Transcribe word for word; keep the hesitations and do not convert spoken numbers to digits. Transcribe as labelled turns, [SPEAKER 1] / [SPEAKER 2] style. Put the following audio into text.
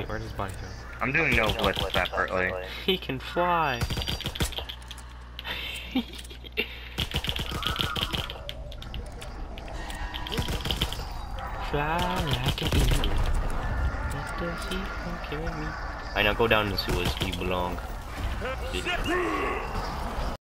[SPEAKER 1] Wait, where does his body go?
[SPEAKER 2] I'm doing no blitz separately.
[SPEAKER 1] He can fly. Fly like an eagle. Let the sea come carry me. Alright, now go down in the sewers. You belong.